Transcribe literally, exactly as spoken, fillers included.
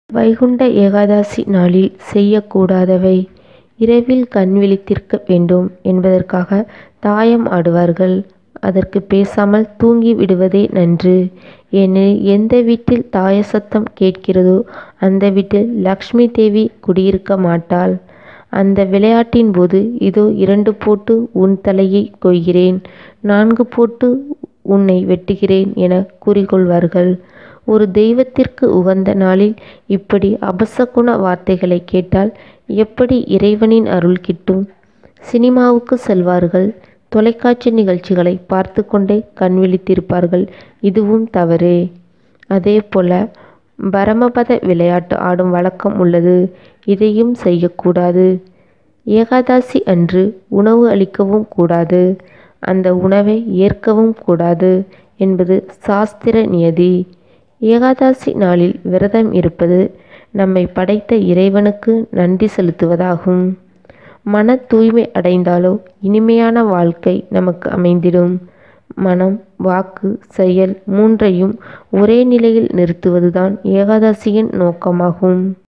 வைகுண்ட ஏகாதசி நாளில் செய்யக்கூடாதவை. இரவில் கண் விழித்திருக்க வேண்டும் என்பதற்காக தாயம் ஆடுவார்கள். அதற்கு பேசாமல் தூங்கி விடுவதே நன்று. ஏனெனில் எந்த வீட்டில் தாய சத்தம் கேட்கிறதோ அந்த வீட்டில் லக்ஷ்மி தேவி குடியிருக்க மாட்டாள். அந்த விளையாட்டின் போது இதோ இரண்டு போட்டு உன் தலையை கொய்கிறேன், நான்கு போட்டு உன்னை வெட்டுகிறேன் என கூறிக்கொள்வார்கள். ஒரு தெய்வத்திற்கு உகந்த நாளில் இப்படி அபசகுன வார்த்தைகளை கேட்டால் எப்படி இறைவனின் அருள் கிட்டும்? சினிமாவுக்கு செல்வார்கள், தொலைக்காட்சி நிகழ்ச்சிகளை பார்த்து கொண்டே கண் விழித்திருப்பார்கள். இதுவும் தவறே. அதே போல பரமபத விளையாட்டு ஆடும் வழக்கம் உள்ளது. இதையும் செய்யக்கூடாது. ஏகாதசி அன்று உணவு அளிக்கவும் கூடாது. அந்த உணவை ஏற்கவும் கூடாது என்பது சாஸ்திர நியதி. ஏகாதசி நாளில் விரதம் இருப்பது நம்மை படைத்த இறைவனுக்கு நன்றி செலுத்துவதாகும். மன தூய்மை அடைந்தாலோ இனிமையான வாழ்க்கை நமக்கு அமைந்திடும். மனம், வாக்கு, செயல் மூன்றையும் ஒரே நிலையில் நிறுத்துவதுதான் ஏகாதசியின் நோக்கமாகும்.